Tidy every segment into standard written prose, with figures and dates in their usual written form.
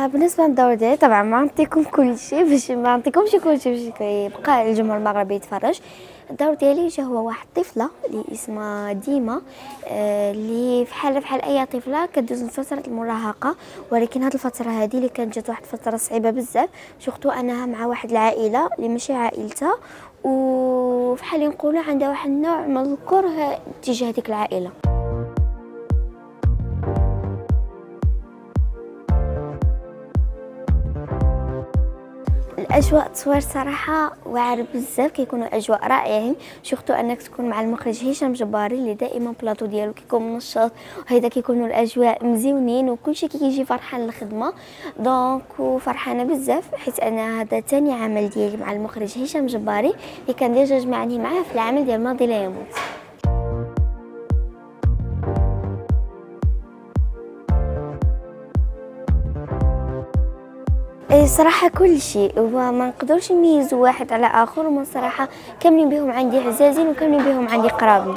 بالنسبه للدور ديالي طبعا ما نعطيكم كل شيء باش ما نعطيكمش كل شيء باش يبقى الجمهور المغربي يتفرج. الدور ديالي جا هو واحد الطفله اللي اسمها ديما، اللي بحال اي طفله كدوز من فتره المراهقه، ولكن هذه الفتره هذه اللي كانت جات واحد الفتره صعيبه بزاف، شفتو انها مع واحد العائله اللي ماشي عائلتها، وفحال نقولوا عندها واحد النوع من الكره تجاه ديك العائله. الاجواء التصوير صراحه واعر بزاف، كيكونوا اجواء رائعين، شفتو انك تكون مع المخرج هشام جباري اللي دائما بلاطو ديالو كيكون منشط، وهذا كيكونوا الاجواء مزيونين وكلشي كيجي فرحان للخدمه. دونك وفرحانه بزاف حيت انا هذا ثاني عمل ديالي مع المخرج هشام جباري اللي كان ديجا جمعني معاه في العمل ديال ماضي لا يموت. صراحه كل شيء، وما نقدرش نميز واحد على اخر، ومن صراحه كاملين بهم عندي عزازين وكاملين بهم عندي قرابين.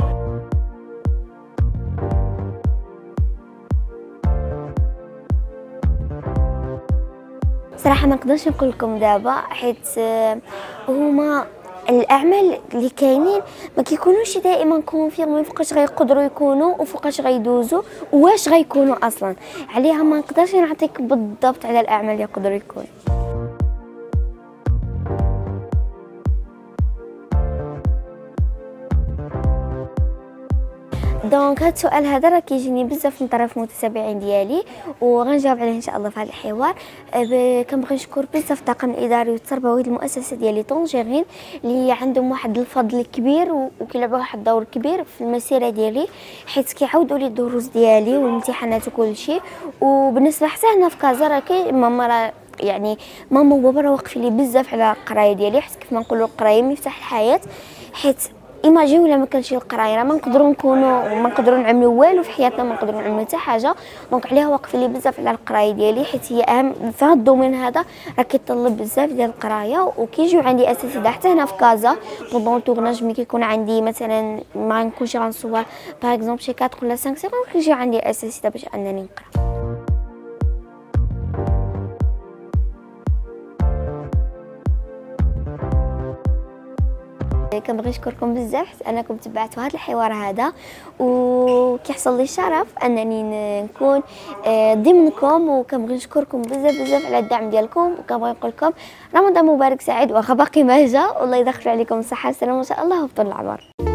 صراحه ما نقدرش نقول لكم دابا حيت هما الاعمال اللي كاينين ما كيكونوش دائما كونفيرمي فوقاش غيقدروا يكونوا وفوقاش غيدوزوا واش غيكونوا اصلا، عليها ما نقدرش نعطيك بالضبط على الاعمال اللي يقدروا يكونوا. دونك هاد السؤال هذا راه كيجيني بزاف من طرف المتابعين ديالي وغنجاوب عليه ان شاء الله في هذا الحوار. كنبغي نشكر بزاف الطاقم الاداري والتربوي المؤسسه ديالي طونجيرين اللي عندهم واحد الفضل كبير وكيلعبوا واحد الدور كبير في المسيره ديالي، حيت كيعاودوا لي الدروس ديالي والامتحانات وكل شيء. وبالنسبه حتى هنا في كازا راه كاين ماما، يعني ماما وبابا راه واقفين لي بزاف على القرايه ديالي، حيت كيف ما نقولوا القرايه مفتاح الحياه. حيت ايماجين ولا ما كانش القرايه راه ما نقدروا نكونوا وما نقدروا نعملوا والو في حياتنا، ما نقدروا نعملوا حتى حاجه. دونك عليها واقفين لي بزاف على القرايه ديالي، حيت هي اهم في هذا الدومين هذا، راه كيطلب بزاف ديال القرايه. وكيجيو عندي اساتذه حتى هنا في كازا بوندون التورناج، ملي كيكون عندي مثلا ما نكونش غنصور باغ اكزومبل شي 4 ولا 5 سيكون، كيجيو عندي اساتذه باش انني نقرا. كنبغي نشكركم بزاف انكم تبعتوا هذا الحوار هذا، وكيحصل لي الشرف انني نكون ضمنكم، وكنبغي نشكركم بزاف على الدعم ديالكم، وكنبغي نقول لكم رمضان مبارك سعيد واخا باقي ما جا، والله يدخل عليكم الصحه والسلامه ان شاء الله وطول العمر.